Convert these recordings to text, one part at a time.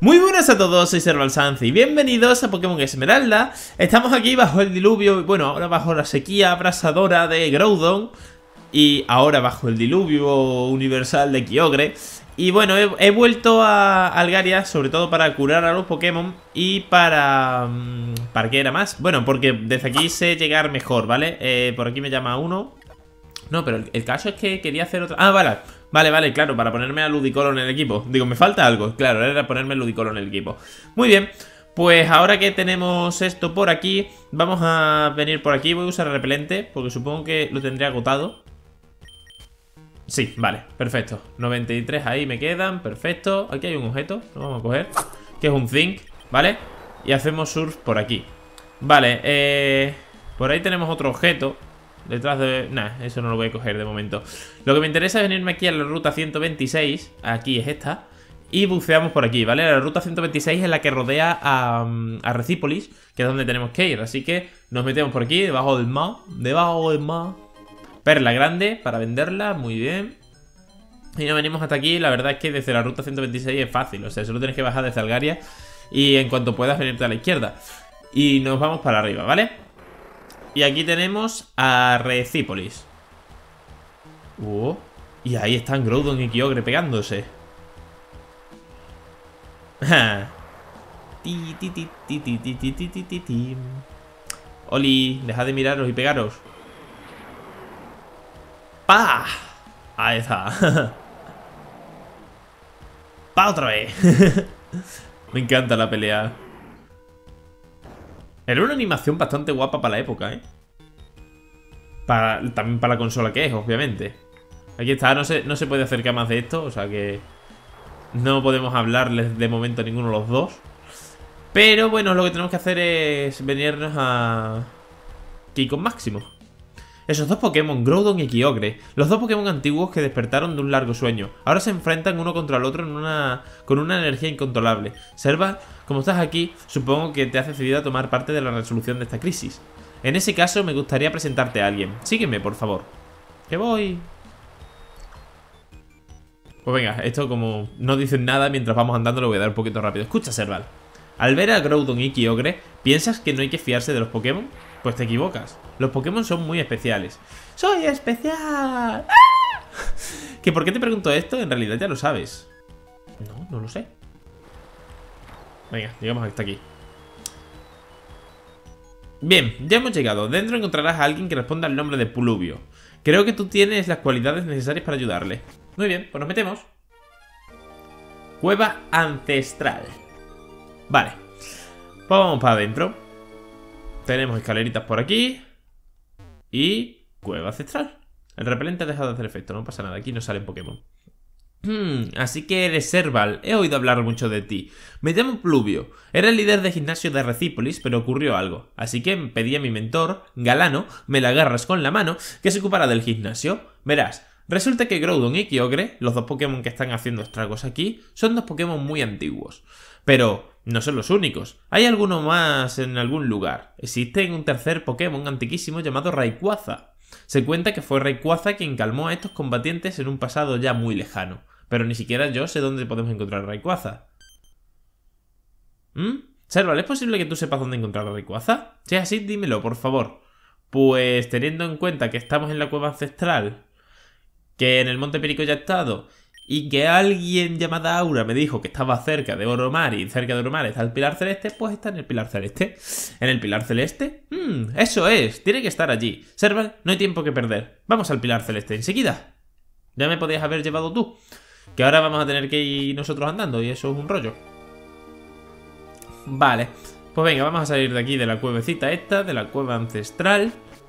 Muy buenas a todos, soy Servalsanz y bienvenidos a Pokémon Esmeralda. Estamos aquí bajo el diluvio, bueno, ahora bajo la sequía abrasadora de Groudon y ahora bajo el diluvio universal de Kyogre. Y bueno, he vuelto a Algaria sobre todo para curar a los Pokémon y para... ¿Para qué era más? Bueno, porque desde aquí sé llegar mejor, ¿vale? Por aquí me llama uno. No, pero el caso es que quería hacer otra... Ah, vale, claro, para ponerme a Ludicolo en el equipo. Digo, me falta algo, claro, era ponerme a Ludicolo en el equipo. Muy bien, pues ahora que tenemos esto por aquí, vamos a venir por aquí. Voy a usar repelente, porque supongo que lo tendré agotado. Sí, vale, perfecto. 93 ahí me quedan, perfecto. Aquí hay un objeto, lo vamos a coger, que es un zinc, ¿vale? Y hacemos surf por aquí. Vale, por ahí tenemos otro objeto detrás de... Nah, eso no lo voy a coger de momento. Lo que me interesa es venirme aquí a la ruta 126. Aquí es esta. Y buceamos por aquí, ¿vale? La ruta 126 es la que rodea a Recípolis, que es donde tenemos que ir. Así que nos metemos por aquí, debajo del mar. Debajo del mar. Perla grande para venderla, muy bien. Y nos venimos hasta aquí. La verdad es que desde la ruta 126 es fácil. O sea, solo tienes que bajar desde Algaria y en cuanto puedas venirte a la izquierda. Y nos vamos para arriba, ¿vale? Y aquí tenemos a Recípolis. Y ahí están Groudon y Kyogre pegándose. Oli, dejad de miraros y pegaros. ¡Pah! Ahí está. ¡Pah otra vez! Me encanta la pelea. Era una animación bastante guapa para la época, ¿eh? También para la consola que es, obviamente. Aquí está, no se puede acercar más de esto. O sea que no podemos hablarles de momento a ninguno de los dos. Pero bueno, lo que tenemos que hacer es venirnos a Kikon Máximo. Esos dos Pokémon, Groudon y Kyogre, los dos Pokémon antiguos que despertaron de un largo sueño, ahora se enfrentan uno contra el otro con una energía incontrolable. Serval, como estás aquí, supongo que te has decidido a tomar parte de la resolución de esta crisis. En ese caso, me gustaría presentarte a alguien. Sígueme, por favor. Que voy. Pues venga, esto como no dicen nada mientras vamos andando, lo voy a dar un poquito rápido. Escucha, Serval. Al ver a Groudon y Kyogre, ¿piensas que no hay que fiarse de los Pokémon? Pues te equivocas. Los Pokémon son muy especiales. ¡Soy especial! ¡Ah! ¿Que por qué te pregunto esto? En realidad ya lo sabes. No lo sé. Venga, llegamos hasta aquí. Bien, ya hemos llegado. Dentro encontrarás a alguien que responda al nombre de Pluvio. Creo que tú tienes las cualidades necesarias para ayudarle. Muy bien, pues nos metemos. Cueva ancestral. Vale, pues vamos para adentro. Tenemos escaleritas por aquí. Y cueva ancestral. El repelente ha dejado de hacer efecto, no pasa nada, aquí no salen Pokémon. Así que eres Serval, he oído hablar mucho de ti. Me llamo Pluvio, era el líder de gimnasio de Recípolis, pero ocurrió algo. Así que pedí a mi mentor, Galano, me la agarras con la mano, que se ocupara del gimnasio. Verás, resulta que Groudon y Kyogre, los dos Pokémon que están haciendo estragos aquí, son dos Pokémon muy antiguos. Pero no son los únicos, hay alguno más en algún lugar. Existe un tercer Pokémon antiquísimo llamado Rayquaza. Se cuenta que fue Rayquaza quien calmó a estos combatientes en un pasado ya muy lejano. Pero ni siquiera yo sé dónde podemos encontrar a Rayquaza. Serval, ¿es posible que tú sepas dónde encontrar a Rayquaza? Si es así, dímelo, por favor. Pues teniendo en cuenta que estamos en la cueva ancestral, que en el Monte Perico ya he estado, y que alguien llamada Aura me dijo que estaba cerca de Oromar, y cerca de Oromar está el Pilar Celeste, pues está en el Pilar Celeste. ¿En el Pilar Celeste? Eso es, tiene que estar allí. Serval, no hay tiempo que perder. Vamos al Pilar Celeste enseguida. Ya me podías haber llevado tú, que ahora vamos a tener que ir nosotros andando, y eso es un rollo. Vale, pues venga, vamos a salir de aquí, de la cuevecita esta, de la cueva ancestral.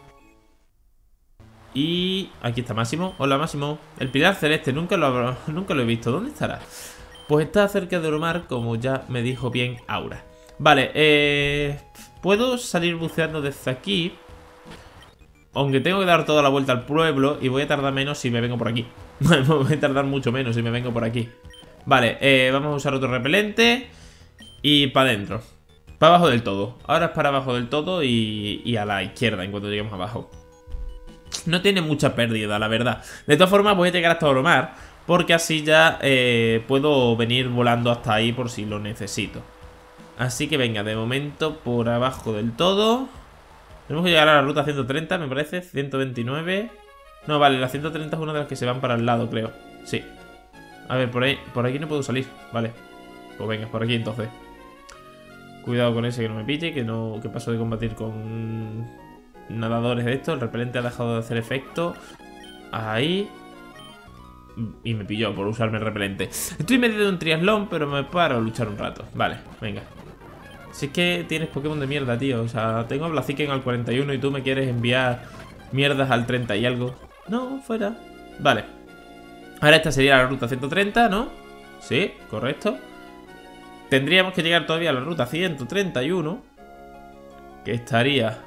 Y aquí está Máximo. Hola, Máximo. El Pilar Celeste, nunca lo he visto. ¿Dónde estará? Pues está cerca de Oromar, como ya me dijo bien Aura. Vale, puedo salir buceando desde aquí, aunque tengo que dar toda la vuelta al pueblo y voy a tardar menos si me vengo por aquí. Voy a tardar mucho menos si me vengo por aquí. Vale, vamos a usar otro repelente. Y para adentro. Para abajo del todo. Ahora es para abajo del todo y a la izquierda en cuanto lleguemos abajo. No tiene mucha pérdida, la verdad. De todas formas voy a llegar hasta Oromar, porque así ya puedo venir volando hasta ahí por si lo necesito. Así que venga, de momento por abajo del todo. Tenemos que llegar a la ruta 130, me parece. 129. No, vale, la 130 es una de las que se van para el lado, creo. Sí. A ver, por aquí no puedo salir. Vale. Pues venga, por aquí entonces. Cuidado con ese que no me pille, que paso de combatir con nadadores de estos. El repelente ha dejado de hacer efecto. Ahí. Y me pilló por usarme el repelente. Estoy en medio de un triatlón, pero me paro a luchar un rato. Vale, venga. Si es que tienes Pokémon de mierda, tío. O sea, tengo a Blaziken al 41 y tú me quieres enviar mierdas al 30 y algo. No, fuera. Vale. Ahora esta sería la ruta 130, ¿no? Sí, correcto. Tendríamos que llegar todavía a la ruta 131, que estaría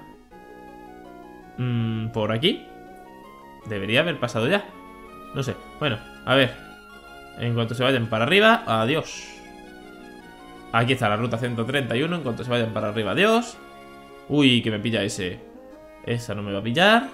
por aquí. Debería haber pasado ya. No sé, bueno, a ver. En cuanto se vayan para arriba, adiós. Aquí está la ruta 131. En cuanto se vayan para arriba, adiós. Uy, que me pilla ese. Esa no me va a pillar.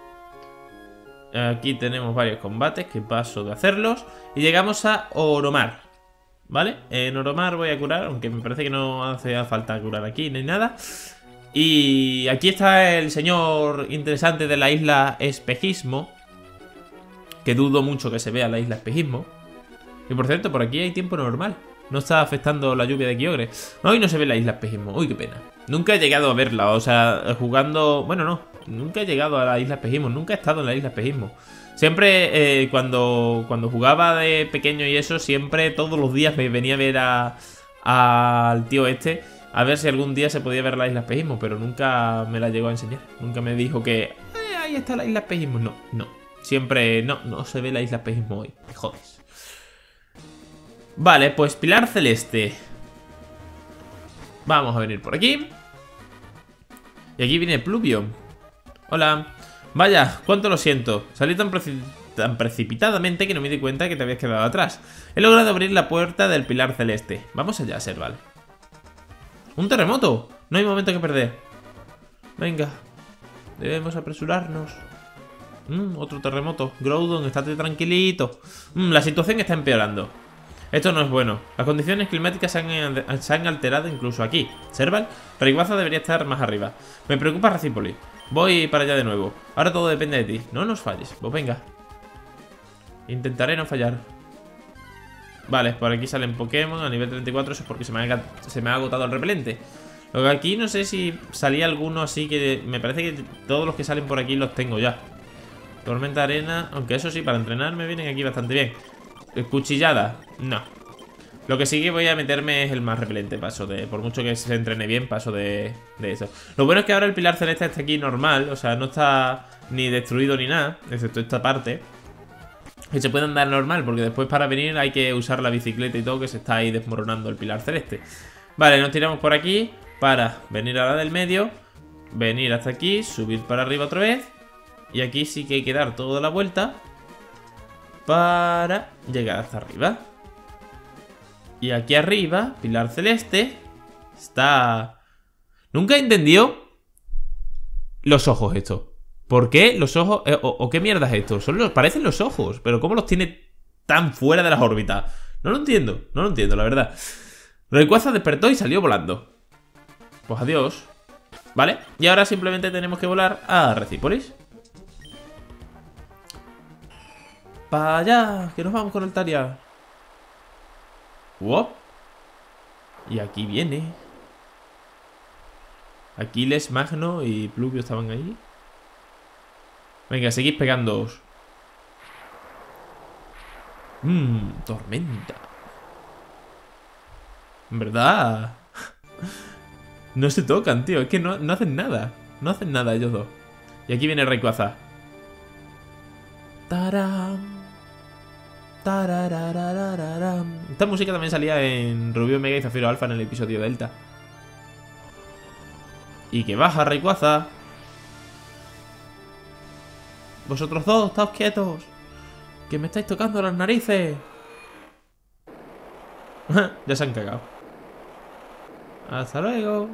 Aquí tenemos varios combates que paso de hacerlos. Y llegamos a Oromar, ¿vale? En Oromar voy a curar, aunque me parece que no hace falta curar aquí ni nada. Y aquí está el señor interesante de la isla Espejismo, que dudo mucho que se vea la isla Espejismo. Y por cierto, por aquí hay tiempo normal. No está afectando la lluvia de Kyogre. Hoy no se ve la isla Espejismo. Uy, qué pena. Nunca he llegado a verla. O sea, jugando... Bueno, no. Nunca he llegado a la isla Espejismo. Nunca he estado en la isla Espejismo. Siempre cuando jugaba de pequeño y eso, siempre todos los días me venía a ver al tío este, a ver si algún día se podía ver la isla Espejismo, pero nunca me la llegó a enseñar. Nunca me dijo que ahí está la isla Espejismo. No, no. Siempre no se ve la isla Espejismo hoy. Me jodes. Vale, pues Pilar Celeste. Vamos a venir por aquí. Y aquí viene Pluvium. Hola. Vaya, cuánto lo siento. Salí tan precipitadamente que no me di cuenta que te habías quedado atrás. He logrado abrir la puerta del Pilar Celeste. Vamos allá, Serval. ¡Un terremoto! No hay momento que perder. Venga. Debemos apresurarnos. Otro terremoto. Groudon, estate tranquilito. La situación está empeorando. Esto no es bueno. Las condiciones climáticas se han alterado incluso aquí. Serval, Rayquaza debería estar más arriba. Me preocupa Recipoli. Voy para allá de nuevo. Ahora todo depende de ti. No nos falles. Pues venga. Intentaré no fallar. Vale, por aquí salen Pokémon a nivel 34. Eso es porque se me ha agotado el repelente. Lo que aquí no sé si salía alguno así que... Me parece que todos los que salen por aquí los tengo ya. Tormenta arena. Aunque eso sí, para entrenar me vienen aquí bastante bien. Cuchillada, no. Lo que sí que voy a meterme es el más repelente. Paso de, por mucho que se entrene bien, paso de eso. Lo bueno es que ahora el Pilar Celeste está aquí normal. O sea, no está ni destruido ni nada, excepto esta parte. Y se puede andar normal, porque después para venir hay que usar la bicicleta y todo, que se está ahí desmoronando el Pilar Celeste. Vale, nos tiramos por aquí para venir a la del medio, venir hasta aquí, subir para arriba otra vez. Y aquí sí que hay que dar toda la vuelta para llegar hasta arriba. Y aquí arriba, Pilar Celeste está... Nunca he entendido los ojos estos. ¿Por qué los ojos? ¿O qué mierda es esto? Parecen los ojos, pero ¿cómo los tiene tan fuera de las órbitas? No lo entiendo, la verdad. Rayquaza despertó y salió volando. Pues adiós. Vale, y ahora simplemente tenemos que volar a Recipollis. ¡Para allá! ¡Que nos vamos con Altaria! ¡Wop! Y aquí viene. Aquiles, Magno y Pluvio estaban ahí. Venga, seguid pegándoos. Tormenta. En verdad. No se tocan, tío. Es que no hacen nada. No hacen nada ellos dos. Y aquí viene Rayquaza. ¡Taram! Esta música también salía en Rubio Omega y Zafiro Alpha en el episodio Delta. Y que baja Rayquaza. Vosotros dos, estáos quietos. Que me estáis tocando las narices. Ya se han cagado. Hasta luego.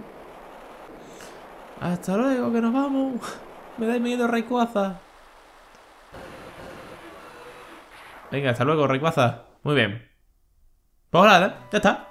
Hasta luego, que nos vamos. Me da miedo Rayquaza. Venga, hasta luego, Rayquaza. Muy bien. Pues nada, ya está.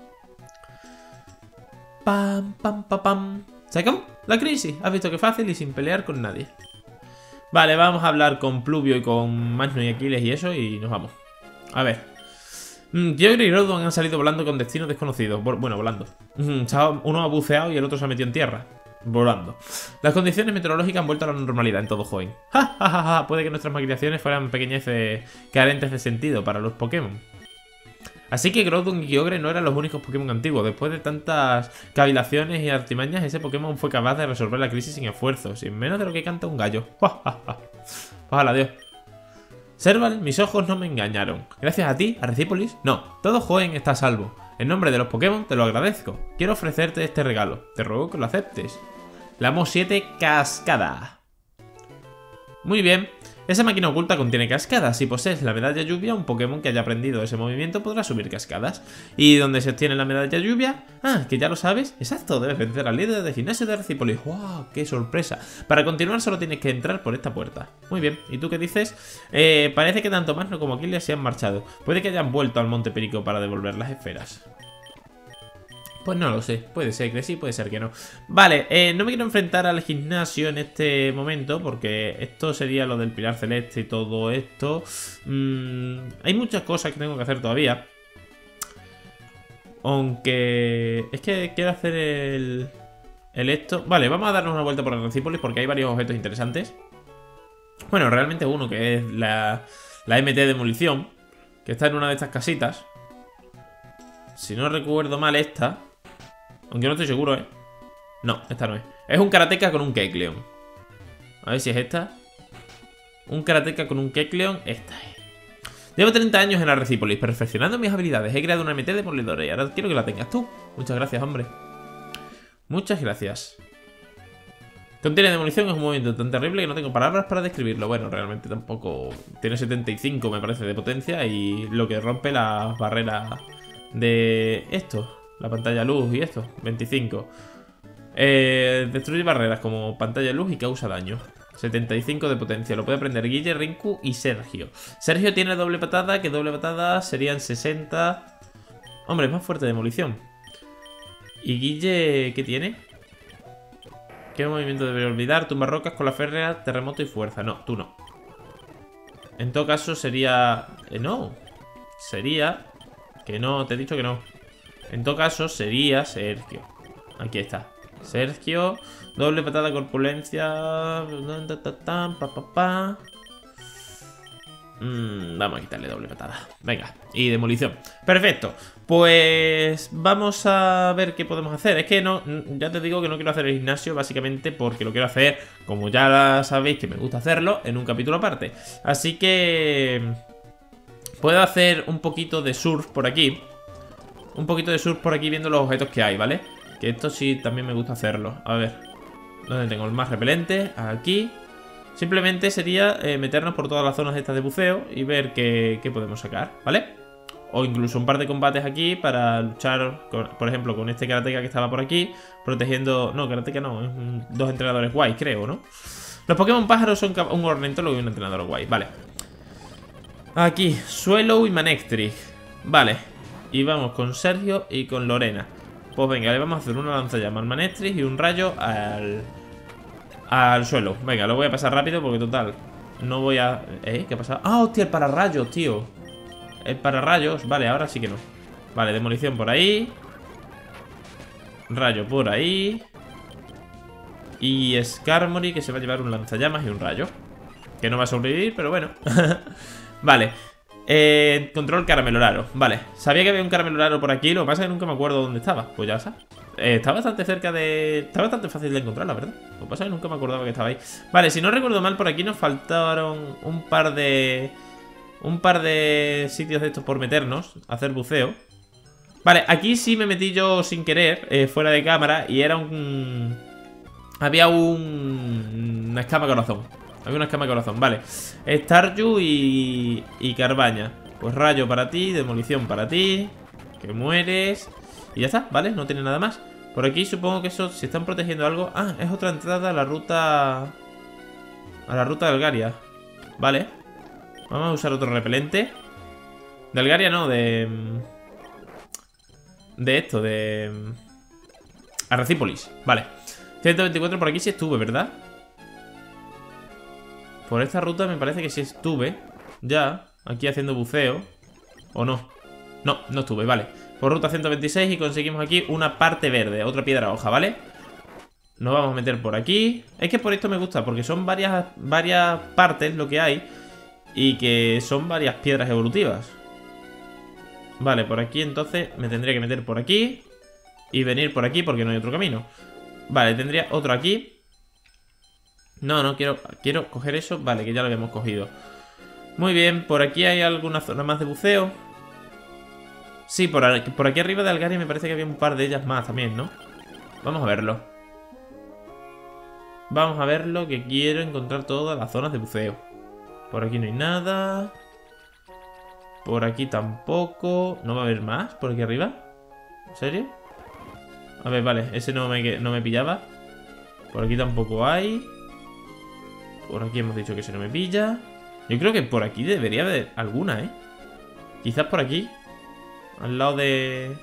Pam, pam, pam, pam. ¿Se acabó la crisis? Has visto que fácil y sin pelear con nadie. Vale, vamos a hablar con Pluvio y con Magno y Aquiles y eso y nos vamos. A ver. Kyogre y Groudon han salido volando con destinos desconocidos. Bueno, volando. Uno ha buceado y el otro se ha metido en tierra. Volando. Las condiciones meteorológicas han vuelto a la normalidad en todo Hoenn. Ja, ja, ja, ja. Puede que nuestras maquinaciones fueran pequeñeces carentes de sentido para los Pokémon. Así que Groudon y Kyogre no eran los únicos Pokémon antiguos. Después de tantas cavilaciones y artimañas, ese Pokémon fue capaz de resolver la crisis sin esfuerzo, sin menos de lo que canta un gallo. Ojalá, Dios. Serval, mis ojos no me engañaron. Gracias a ti, a Recípolis, no. Todo Hoenn está a salvo. En nombre de los Pokémon te lo agradezco. Quiero ofrecerte este regalo. Te ruego que lo aceptes. La Mo 7 Cascada. Muy bien. Esa máquina oculta contiene cascadas. Si posees la medalla lluvia, un Pokémon que haya aprendido ese movimiento podrá subir cascadas. ¿Y dónde se obtiene la medalla lluvia? Ah, que ya lo sabes. Exacto, debes vencer al líder de gimnasio de Recípolis. ¡Wow! ¡Qué sorpresa! Para continuar solo tienes que entrar por esta puerta. Muy bien, ¿y tú qué dices? Parece que tanto Magno como Aquiles se han marchado. Puede que hayan vuelto al Monte Perico para devolver las esferas. Pues no lo sé, puede ser que sí, puede ser que no. Vale, no me quiero enfrentar al gimnasio en este momento porque esto sería lo del Pilar Celeste y todo esto. Hay muchas cosas que tengo que hacer todavía. Aunque es que quiero hacer el esto. Vale, vamos a darnos una vuelta por el Recípolis porque hay varios objetos interesantes. Bueno, realmente uno que es la MT Demolición, que está en una de estas casitas. Si no recuerdo mal esta. Aunque no estoy seguro, ¿eh? No, esta no es. Es un Karateka con un Kecleon. A ver si es esta. Un Karateka con un Kecleon. Esta es. Llevo 30 años en la Recípolis, perfeccionando mis habilidades. He creado una MT de demolidora y ahora quiero que la tengas tú. Muchas gracias, hombre. Muchas gracias. Contiene demolición, es un movimiento tan terrible que no tengo palabras para describirlo. Bueno, realmente tampoco. Tiene 75, me parece, de potencia. Y lo que rompe las barreras de esto. La pantalla luz y esto, 25. Destruye barreras como pantalla luz y causa daño. 75 de potencia, lo puede aprender Guille, Rinku y Sergio. Sergio tiene doble patada, que doble patada serían 60. Hombre, es más fuerte de demolición. ¿Y Guille qué tiene? ¿Qué movimiento debería olvidar? Tumba rocas con la férrea, terremoto y fuerza. No, tú no. En todo caso sería... no. Sería... Que no, te he dicho que no. En todo caso sería Sergio. Aquí está. Sergio. Doble patada corpulencia. Vamos a quitarle doble patada. Venga. Y demolición. Perfecto. Pues vamos a ver qué podemos hacer. Es que no, ya te digo que no quiero hacer el gimnasio básicamente porque lo quiero hacer, como ya sabéis que me gusta hacerlo, en un capítulo aparte. Así que puedo hacer un poquito de surf por aquí. Un poquito de surf por aquí viendo los objetos que hay, ¿vale? Que esto sí también me gusta hacerlo. A ver, ¿dónde tengo el más repelente? Aquí. Simplemente sería meternos por todas las zonas estas de buceo y ver qué podemos sacar, ¿vale? O incluso un par de combates aquí para luchar, por ejemplo, con este Karateka que estaba por aquí, protegiendo... No, Karateka no, es dos entrenadores guay, creo, ¿no? Los Pokémon pájaros son un ornitólogo y un entrenador guay, vale. Aquí, Swellow y Manectric. Vale. Y vamos con Sergio y con Lorena. Pues venga, le vamos a hacer una lanzallamas al Manectric y un rayo al Swellow. Venga, lo voy a pasar rápido porque total no voy a... ¿Qué ha pasado? ¡Ah, hostia, el pararrayos, tío! El pararrayos, vale, ahora sí que no. Vale, demolición por ahí. Rayo por ahí. Y Skarmory que se va a llevar un lanzallamas y un rayo. Que no va a sobrevivir, pero bueno. Vale. Control carameloraro. Vale, sabía que había un carameloraro por aquí. Lo que pasa es que nunca me acuerdo dónde estaba. Pues ya está. Está bastante cerca de... Está bastante fácil de encontrar, la verdad. Lo que pasa es que nunca me acordaba que estaba ahí. Vale, si no recuerdo mal, por aquí nos faltaron un par de sitios de estos por meternos a hacer buceo. Vale, aquí sí me metí yo sin querer, fuera de cámara. Y era un... Había una escama corazón. Había una escama de corazón, vale. Staryu y Carbaña. Pues rayo para ti, demolición para ti. Que mueres. Y ya está, ¿vale? No tiene nada más. Por aquí supongo que eso, si están protegiendo algo... Ah, es otra entrada a la ruta... A la ruta de Algaria. Vale. Vamos a usar otro repelente. De Algaria no, de esto, de Arrecípolis, vale. 124 por aquí sí estuve, ¿verdad? Por esta ruta me parece que sí estuve ya, aquí haciendo buceo. ¿O no? No, no estuve, vale. Por ruta 126 y conseguimos aquí una parte verde, otra piedra hoja, ¿vale? Nos vamos a meter por aquí. Es que por esto me gusta, porque son varias partes lo que hay. Y que son varias piedras evolutivas. Vale, por aquí entonces me tendría que meter por aquí. Y venir por aquí porque no hay otro camino. Vale, tendría otro aquí. No, quiero coger eso. Vale, que ya lo habíamos cogido. Muy bien, por aquí hay alguna zona más de buceo. Sí, por aquí arriba de Algaria me parece que había un par de ellas más también, ¿no? Vamos a verlo. Vamos a verlo, que quiero encontrar todas las zonas de buceo. Por aquí no hay nada. Por aquí tampoco. ¿No va a haber más por aquí arriba? ¿En serio? A ver, vale, ese no me pillaba. Por aquí tampoco hay. Por aquí hemos dicho que ese no me pilla. Yo creo que por aquí debería haber alguna, ¿eh? Quizás por aquí. Al lado de...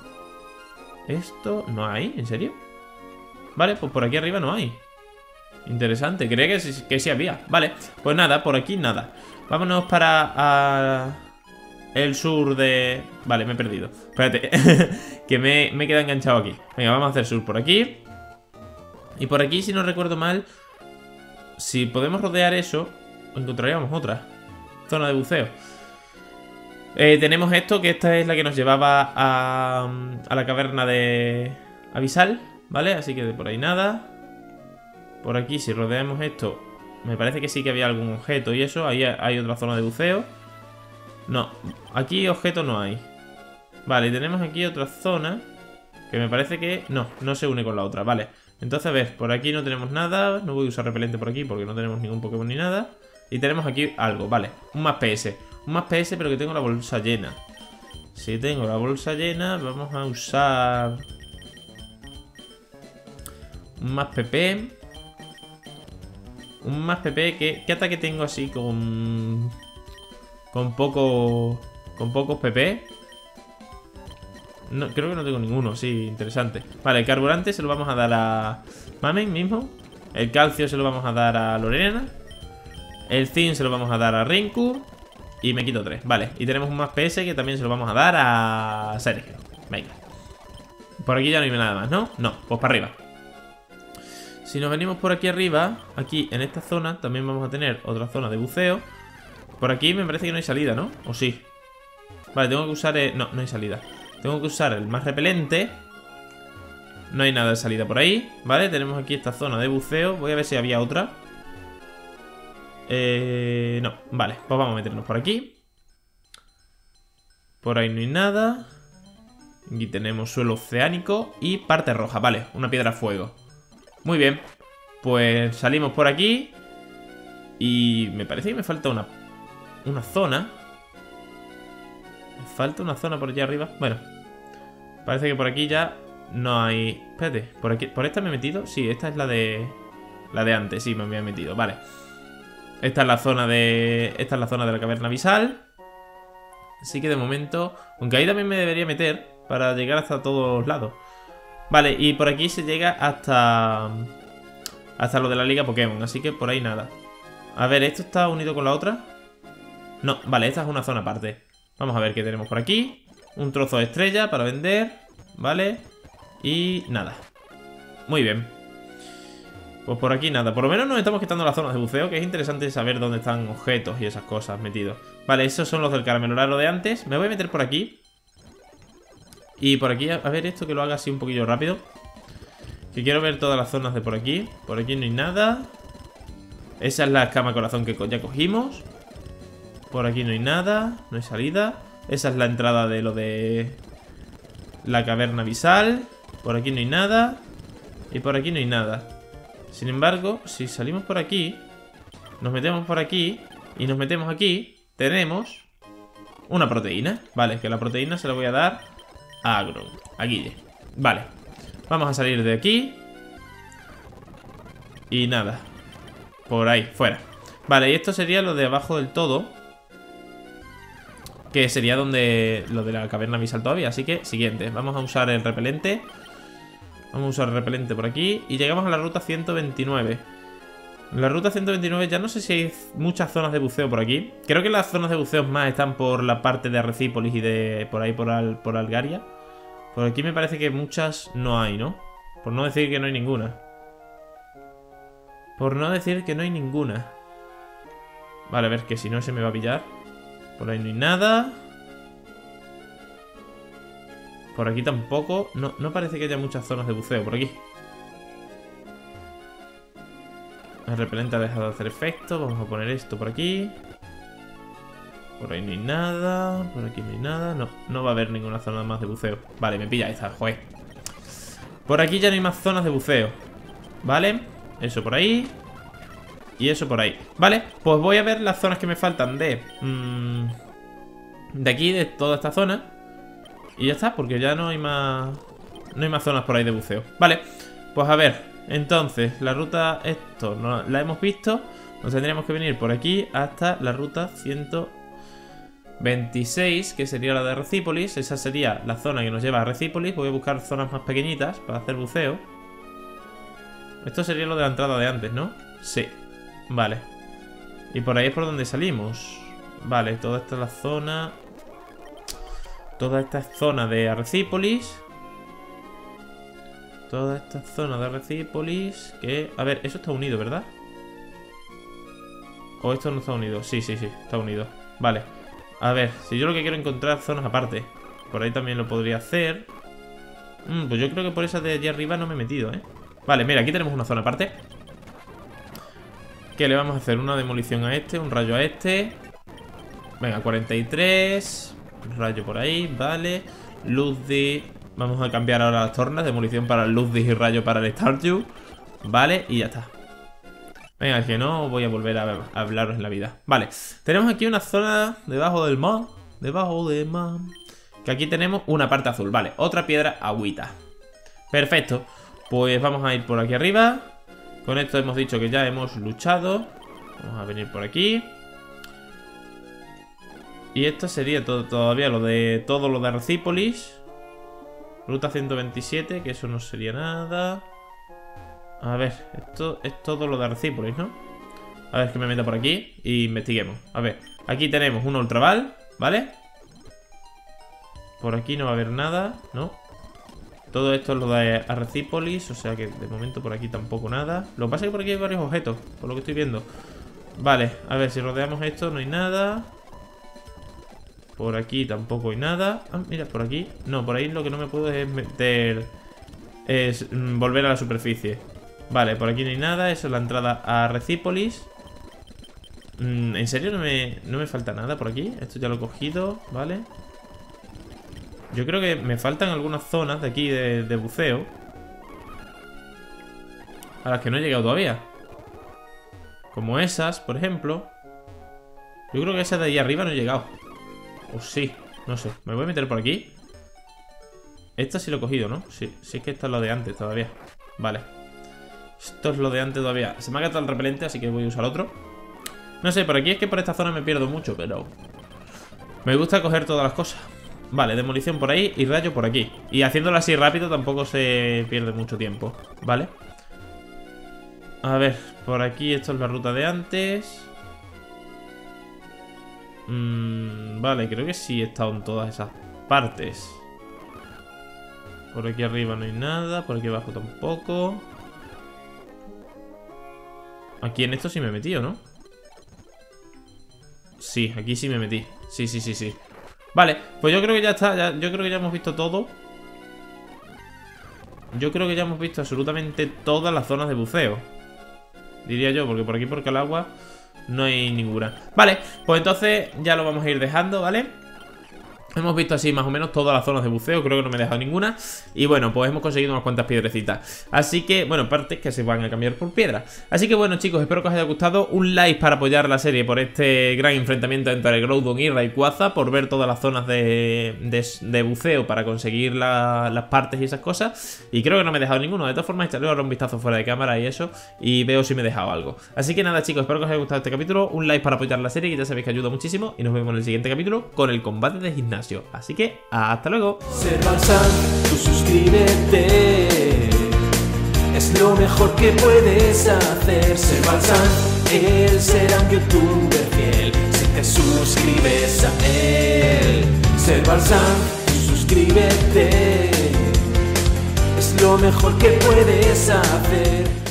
Esto... ¿No hay? ¿En serio? Vale, pues por aquí arriba no hay. Interesante, creía que sí había. Vale, pues nada, por aquí nada. Vámonos para el sur de... Vale, me he perdido. Espérate, que me he quedado enganchado aquí. Venga, vamos a hacer sur por aquí. Y por aquí, si no recuerdo mal, si podemos rodear eso, encontraríamos otra zona de buceo. Tenemos esto, que esta es la que nos llevaba a la caverna de Abisal, ¿vale? Así que de por ahí nada. Por aquí, si rodeamos esto, me parece que sí que había algún objeto y eso. Ahí hay otra zona de buceo. No, aquí objetos no hay. Vale, tenemos aquí otra zona que me parece que... No se une con la otra, vale. Entonces, a ver, por aquí no tenemos nada. No voy a usar repelente por aquí porque no tenemos ningún Pokémon ni nada. Y tenemos aquí algo, vale, un más PS. Un más PS, pero que tengo la bolsa llena. Si tengo la bolsa llena, vamos a usar un más PP. Un más PP, ¿qué ataque tengo así con pocos PP? No, creo que no tengo ninguno, sí, interesante. Vale, el carburante se lo vamos a dar a Mamen mismo. El calcio se lo vamos a dar a Lorena. El zinc se lo vamos a dar a Rinku. Y me quito 3, vale. Y tenemos un más PS que también se lo vamos a dar a Sergio. Venga. Por aquí ya no hay nada más, ¿no? No, pues para arriba. Si nos venimos por aquí arriba, aquí en esta zona también vamos a tener otra zona de buceo. Por aquí me parece que no hay salida, ¿no? ¿O sí? Vale, tengo que usar... No hay salida. Tengo que usar el más repelente. No hay nada de salida por ahí, ¿vale? Tenemos aquí esta zona de buceo. Voy a ver si había otra. No, vale, pues vamos a meternos por aquí. Por ahí no hay nada. Aquí tenemos suelo oceánico y parte roja, vale, una piedra a fuego. Muy bien, pues salimos por aquí. Y me parece que me falta una zona. Me falta una zona por allá arriba. Bueno, parece que por aquí ya no hay... Espérate, ¿por aquí, por esta me he metido? Sí, esta es la de antes, sí, me había metido, vale. Esta es la zona de la caverna Abisal. Así que de momento... Aunque ahí también me debería meter para llegar hasta todos lados. Vale, y por aquí se llega hasta lo de la Liga Pokémon. Así que por ahí nada. A ver, ¿esto está unido con la otra? No, vale, esta es una zona aparte. Vamos a ver qué tenemos por aquí. Un trozo de estrella para vender. Vale. Y nada. Muy bien. Pues por aquí nada, por lo menos nos estamos quitando las zonas de buceo, que es interesante saber dónde están objetos y esas cosas metidos. Vale, esos son los del caramelo raro de antes. Me voy a meter por aquí. Y por aquí, a ver esto que lo haga así un poquillo rápido. Que quiero ver todas las zonas de por aquí. Por aquí no hay nada. Esa es la escama corazón que ya cogimos. Por aquí no hay nada, no hay salida. Esa es la entrada de lo de la caverna Abisal. Por aquí no hay nada. Y por aquí no hay nada. Sin embargo, si salimos por aquí, nos metemos por aquí y nos metemos aquí, tenemos una proteína. Vale, que la proteína se la voy a dar a Agron, a Guille. Vale, vamos a salir de aquí. Y nada, por ahí, fuera. Vale, y esto sería lo de abajo del todo. que sería donde lo de la caverna abisal todavía. Así que, siguiente, vamos a usar el repelente. Vamos a usar el repelente por aquí. Y llegamos a la ruta 129. En la ruta 129 ya no sé si hay muchas zonas de buceo por aquí. Creo que las zonas de buceo más están por la parte de Arrecípolis y de por ahí por Algaria. Por aquí me parece que muchas no hay, ¿no? Por no decir que no hay ninguna. Por no decir que no hay ninguna. Vale, a ver, que si no se me va a pillar. Por ahí no hay nada. Por aquí tampoco. No parece que haya muchas zonas de buceo por aquí. El repelente ha dejado de hacer efecto. Vamos a poner esto por aquí. Por ahí no hay nada. Por aquí no hay nada. No va a haber ninguna zona más de buceo. Vale, me pilla esta, joder. Por aquí ya no hay más zonas de buceo. Vale, eso por ahí. Y eso por ahí. Vale, pues voy a ver las zonas que me faltan de aquí, de toda esta zona. Y ya está, porque ya no hay más. No hay más zonas por ahí de buceo. Vale, pues a ver. Entonces, la ruta, esto no la hemos visto. Nos tendríamos que venir por aquí hasta la ruta 126, que sería la de Arrecípolis. Esa sería la zona que nos lleva a Arrecípolis. Voy a buscar zonas más pequeñitas para hacer buceo. Esto sería lo de la entrada de antes, ¿no? Sí. Vale. Y por ahí es por donde salimos. Vale, toda esta es la zona. Toda esta zona de Arrecípolis. Toda esta zona de Arrecípolis. Que, a ver, eso está unido, ¿verdad? ¿O esto no está unido? Sí, está unido. Vale. A ver, si yo lo que quiero es encontrar zonas aparte. Por ahí también lo podría hacer. Pues yo creo que por esa de allí arriba no me he metido, ¿eh? Vale, mira, aquí tenemos una zona aparte. ¿Qué le vamos a hacer? Una demolición a este, un rayo a este. Venga, 43. Un rayo por ahí, vale. Luzdi. Vamos a cambiar ahora las tornas. Demolición para el Luzdi y rayo para el Stardew. Vale, y ya está. Venga, es que no voy a volver a hablaros en la vida. Vale, tenemos aquí una zona debajo del mar. Debajo del mar. Que aquí tenemos una parte azul, vale. Otra piedra agüita. Perfecto. Pues vamos a ir por aquí arriba. Con esto hemos dicho que ya hemos luchado. Vamos a venir por aquí. Y esto sería todavía todo lo de Arrecípolis. Ruta 127, que eso no sería nada. A ver, esto es todo lo de Arrecípolis, ¿no? A ver, que me meta por aquí y investiguemos. A ver, aquí tenemos un ultraval, ¿vale? Por aquí no va a haber nada, ¿no? Todo esto es lo de Arrecípolis, o sea que de momento por aquí tampoco nada. Lo que pasa es que por aquí hay varios objetos, por lo que estoy viendo. Vale, a ver, si rodeamos esto no hay nada. Por aquí tampoco hay nada. Ah, mira, por aquí. No, por ahí lo que no me puedo es meter. Es volver a la superficie. Vale, por aquí no hay nada. Esa es la entrada a Arrecípolis. ¿En serio no me falta nada por aquí? Esto ya lo he cogido, vale. Yo creo que me faltan algunas zonas de aquí de buceo a las que no he llegado todavía. Como esas, por ejemplo. Yo creo que esa de ahí arriba no he llegado. O sí, no sé. Me voy a meter por aquí. Esta sí lo he cogido, ¿no? Sí, sí es que esta es lo de antes todavía. Vale. Esto es lo de antes todavía. Se me ha gastado el repelente, así que voy a usar otro. No sé, por aquí es que por esta zona me pierdo mucho, pero me gusta coger todas las cosas. Vale, demolición por ahí y rayo por aquí. Y haciéndolo así rápido tampoco se pierde mucho tiempo. Vale. A ver, por aquí esto es la ruta de antes. Vale, creo que sí he estado en todas esas partes. Por aquí arriba no hay nada. Por aquí abajo tampoco. Aquí en esto sí me he metido, ¿no? Sí, aquí sí me metí. Sí. Vale, pues yo creo que ya está. Yo creo que ya hemos visto todo. Yo creo que ya hemos visto absolutamente todas las zonas de buceo. Diría yo, porque por aquí por Calagua no hay ninguna. Vale, pues entonces ya lo vamos a ir dejando, ¿vale? Hemos visto así más o menos todas las zonas de buceo, creo que no me he dejado ninguna. Y bueno, pues hemos conseguido unas cuantas piedrecitas. Así que, bueno, partes que se van a cambiar por piedra. Así que bueno, chicos, espero que os haya gustado. Un like para apoyar la serie por este gran enfrentamiento entre Groudon y Rayquaza, por ver todas las zonas de buceo para conseguir las partes y esas cosas. Y creo que no me he dejado ninguno. De todas formas, echaré ahora un vistazo fuera de cámara y eso, y veo si me he dejado algo. Así que nada, chicos, espero que os haya gustado este capítulo. Un like para apoyar la serie, que ya sabéis que ayuda muchísimo. Y nos vemos en el siguiente capítulo con el combate de gimnasio. Así que, hasta luego. Servalsan, tú suscríbete. Es lo mejor que puedes hacer. Servalsan, él será un youtuber fiel si te suscribes a él. Servalsan, tú suscríbete. Es lo mejor que puedes hacer.